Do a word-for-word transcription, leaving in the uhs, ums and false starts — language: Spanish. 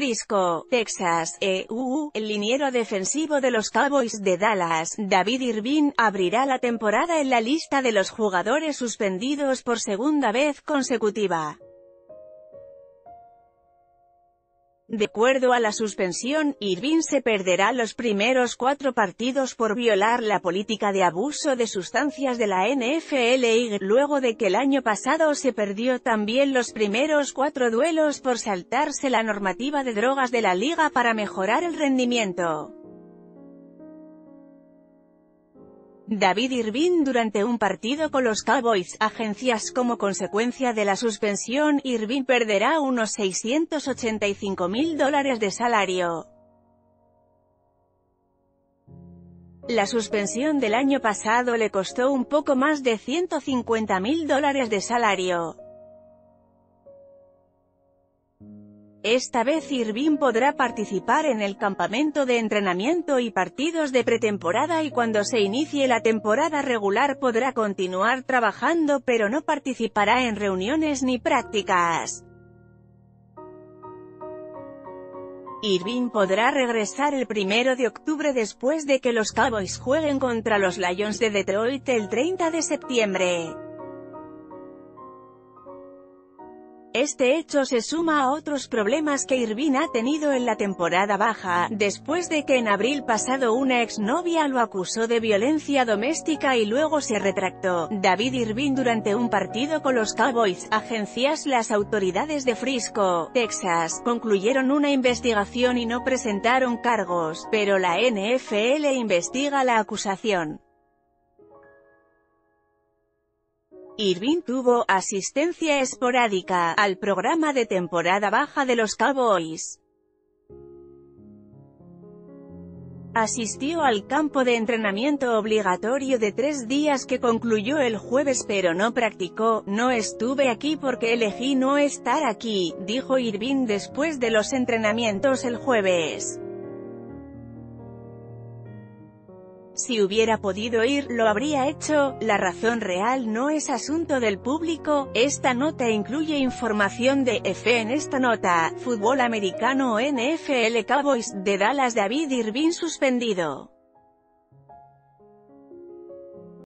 Frisco, Texas, E U, el liniero defensivo de los Cowboys de Dallas, David Irving, abrirá la temporada en la lista de los jugadores suspendidos por segunda vez consecutiva. De acuerdo a la suspensión, Irving se perderá los primeros cuatro partidos por violar la política de abuso de sustancias de la N F L y, luego de que el año pasado se perdió también los primeros cuatro duelos por saltarse la normativa de drogas de la liga para mejorar el rendimiento. David Irving durante un partido con los Cowboys, agencias como consecuencia de la suspensión, Irving perderá unos seiscientos ochenta y cinco mil dólares de salario. La suspensión del año pasado le costó un poco más de ciento cincuenta mil dólares de salario. Esta vez Irving podrá participar en el campamento de entrenamiento y partidos de pretemporada y cuando se inicie la temporada regular podrá continuar trabajando pero no participará en reuniones ni prácticas. Irving podrá regresar el primero de octubre después de que los Cowboys jueguen contra los Lions de Detroit el treinta de septiembre. Este hecho se suma a otros problemas que Irving ha tenido en la temporada baja, después de que en abril pasado una exnovia lo acusó de violencia doméstica y luego se retractó. David Irving durante un partido con los Cowboys, agencias Las autoridades de Frisco, Texas, concluyeron una investigación y no presentaron cargos, pero la N F L investiga la acusación. Irving tuvo asistencia esporádica al programa de temporada baja de los Cowboys. Asistió al campo de entrenamiento obligatorio de tres días que concluyó el jueves pero no practicó. No estuve aquí porque elegí no estar aquí, dijo Irving después de los entrenamientos el jueves. Si hubiera podido ir, lo habría hecho. La razón real no es asunto del público. Esta nota incluye información de E F. En esta nota, fútbol americano N F L Cowboys de Dallas David Irving suspendido.